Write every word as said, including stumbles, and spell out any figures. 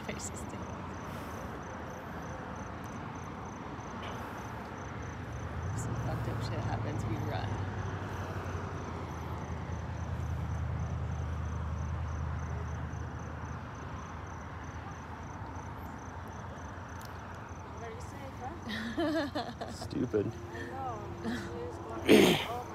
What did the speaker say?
faces too. Some fucked up shit happens, we run. Stupid. I know.